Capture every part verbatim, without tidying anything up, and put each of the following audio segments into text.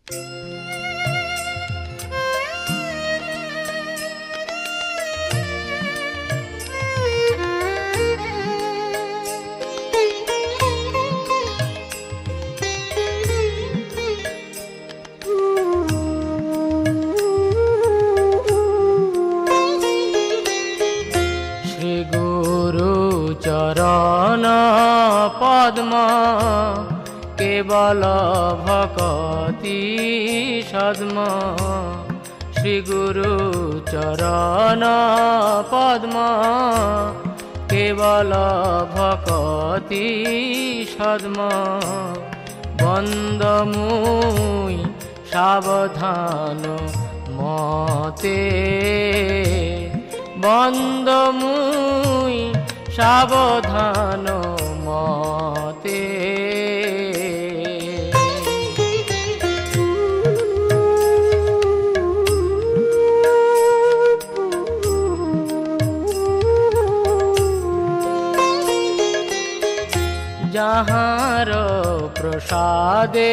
चरण पद्म केवल भक्ति सद्म श्री गुरु चरण पद्म केवल भक्ति सद्म बंद मुई सावधान मते बंद मुई सावधान मते जहार प्रसादे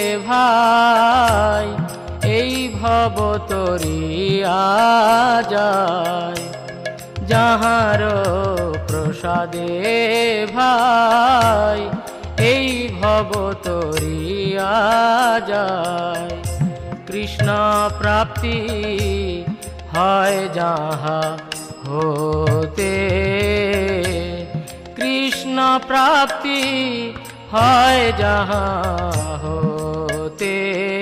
भाई এই ভব তরিয়া যায় যাহার প্রসাদে ভাই এই ভব তরিয়া যায় কৃষ্ণ প্রাপ্তি হয় যাহা হতে কৃষ্ণ প্রাপ্তি হয় যাহা হতে